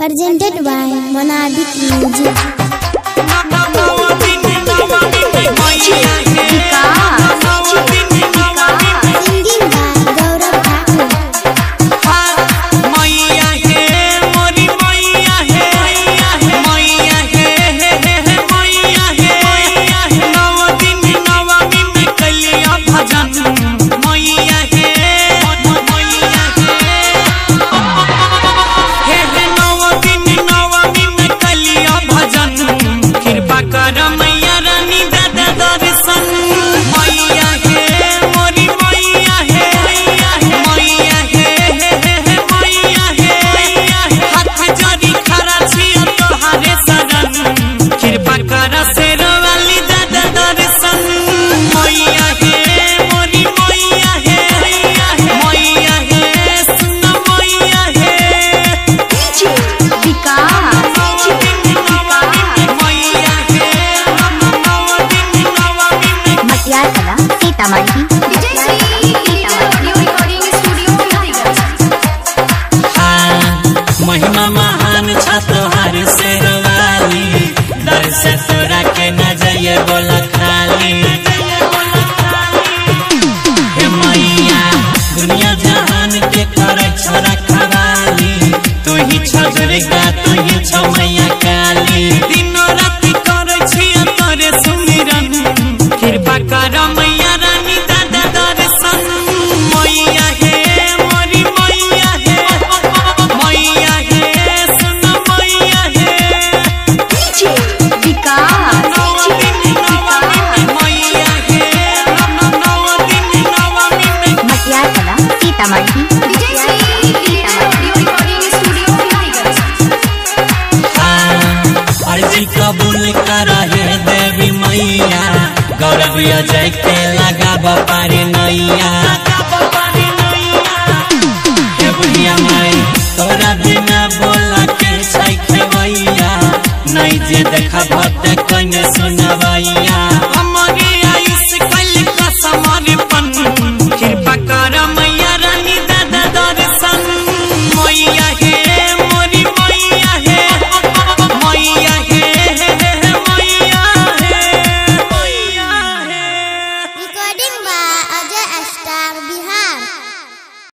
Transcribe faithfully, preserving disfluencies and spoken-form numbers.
Presented by Monadic Music. महिमा महान छतोहार शेरवाली दर से तोरा के न जाइए बोला खाली। हे मैया दुनिया जहान के करे छोरा खवाली, तू ही छ दुर्गा तू ही छ मैया काली। दिनो राति करे छिया तोरे सुमिरन, कृपा कर मैया रानी दादा दर्शन। मैया हे मोरी मैया हे मैया हे सुन मैया हे डीजे विकास मैया हे नव दिन नवमी में मटिया कला सीतामढ़ी अर्जी कबूल कर हे देवी मैया, गौरव अजय के लगाब पारी नैया। हे बुढ़िया माई तोरा बिना बोला के छै खेवैया, नहीं जे देखा भत कने